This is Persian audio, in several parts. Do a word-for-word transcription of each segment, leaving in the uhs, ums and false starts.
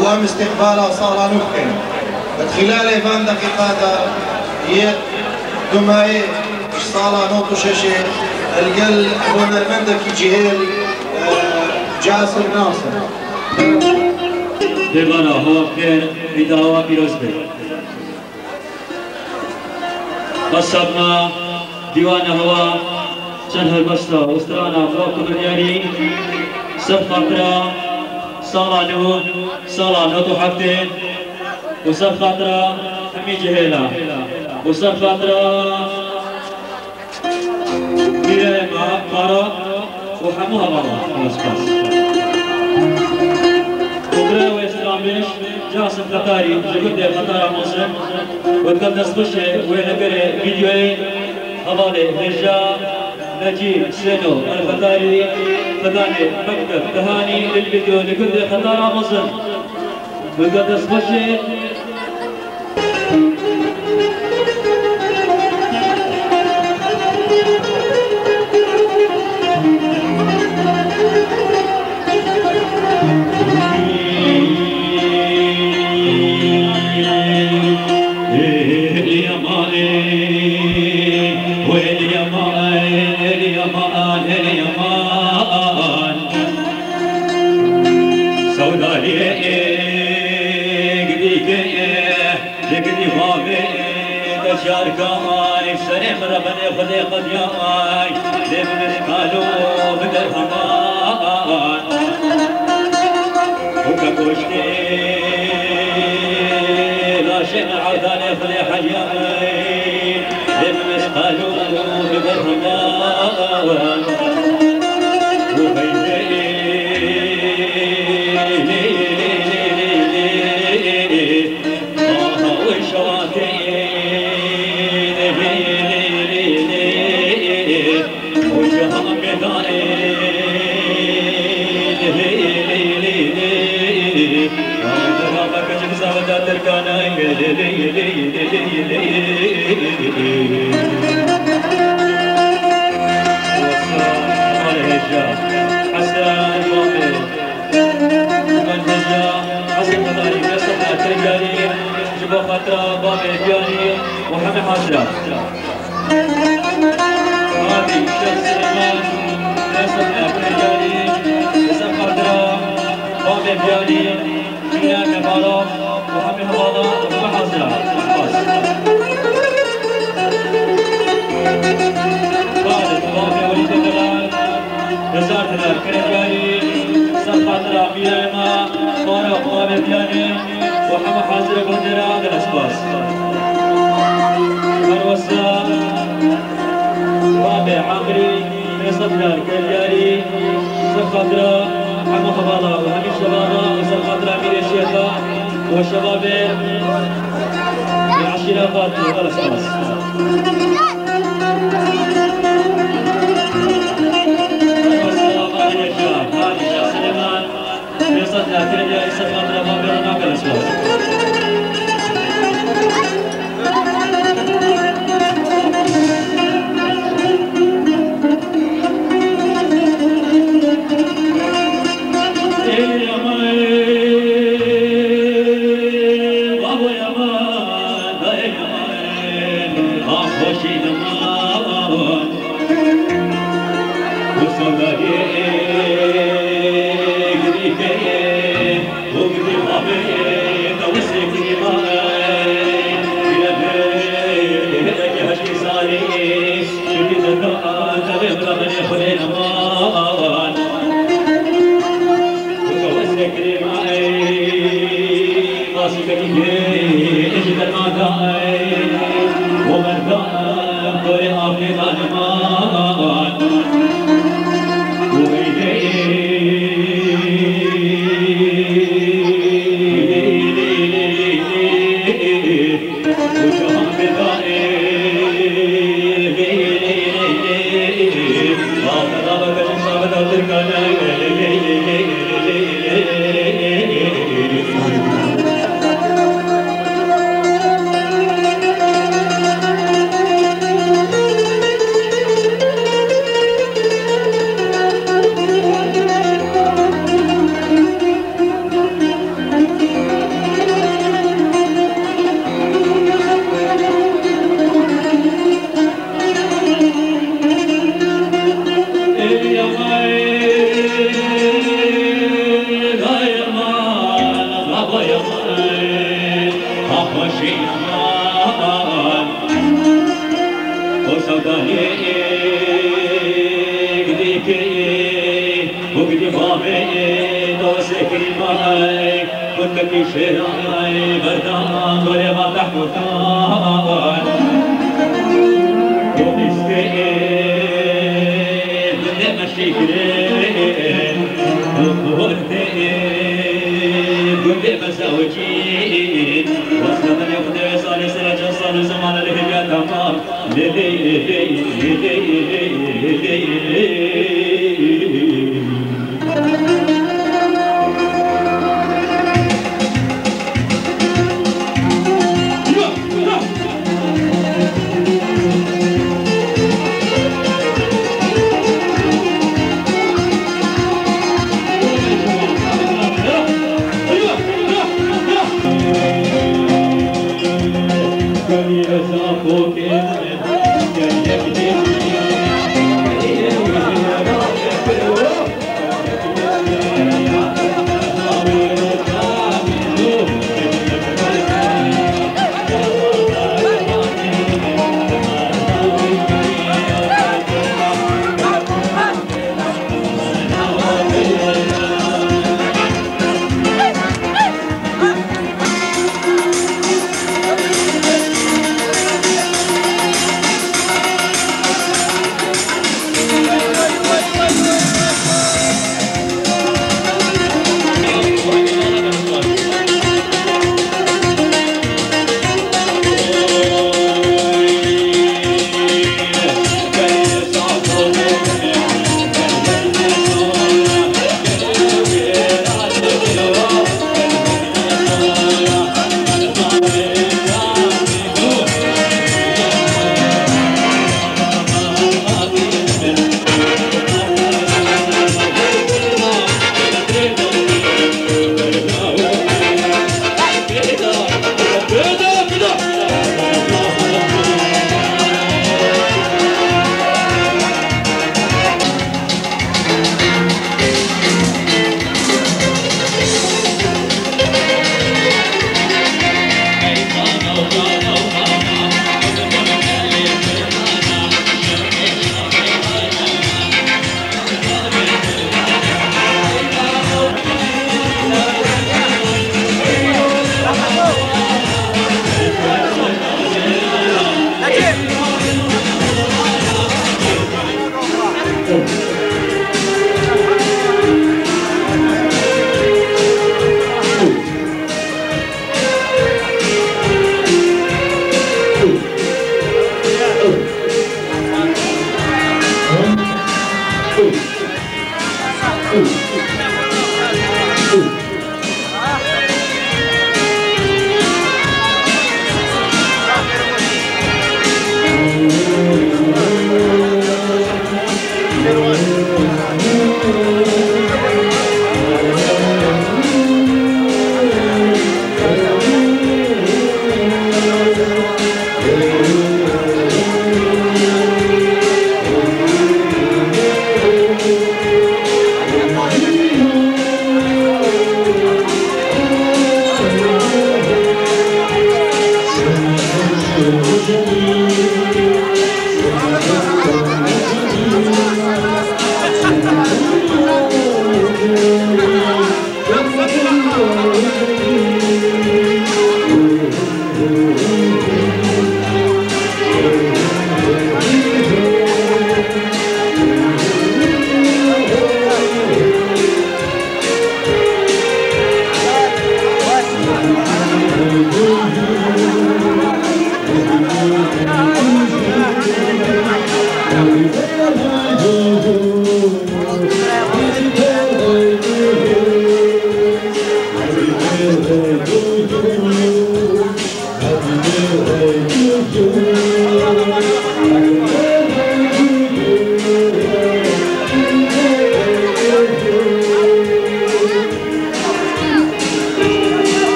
وام استقباله صار نكن خلال ايفان دقيقة يت دمائي صار نوتو شاشة القل هنا المندك جهيل جاسر ناصر دیوانا هوا بخیر ایداوا پیروز بی قصبنا دیوانا هوا چند هربستا استرانا فوق بریاری سب خاطرة سالا نو سالا نوتو حفتين وسب خاطرة همي جهيلا وسب خاطرة ميرا مارا وحموها بابا خلاص بس وبرا وإسلامش جاسم قطاري جبت قطار مصر وتقدس بشه وينبري فيديوين حوالي هجا نجيب سينو القطاري فداني مكتب تهاني للفيديو لكل قطار مصر وتقدس بشه شاركاي سريع ربنا خذي قد ياي لمن قالوا بدر همان وكبوشتي لا شيء عوداني خذي حياي لمن قالوا بدر همان خاطرة بابي الجاني وحمي حاجة هذه شخص سليمان ناسب أبن الجاني ناسب خاطرة بابي الجاني مينا كبارة وحمي حفاظة وحمي حاجة خالد بابي وليد الدلال نزارتنا كرجاني ناسب خاطرة مينا ما مارا بابي الجاني وحما حاضر بندرة هذا الأسباس مروسة بابي عمري مصدر كالجاري سخضرة حما خبالة وحمي شبابة وسخضرة أمير الشيخة وشباب العشيرة فاتو هذا الأسباس مروسة بابي الشام هذه شخص سليمان مصدر كالجاري سخضرة بابي هذا الأسباس شيخان وصداني قديكي وقدي بابي دوسكي ماي كنتك شيراي بردان ولما تحمتان ومستقيم لما شكرين وقرتين قلت مساوجين وصلت اليقدر صار سرج صار زمان الهجاء تمام للي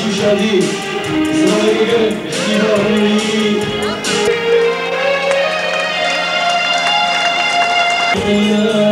شادی اسلامی يا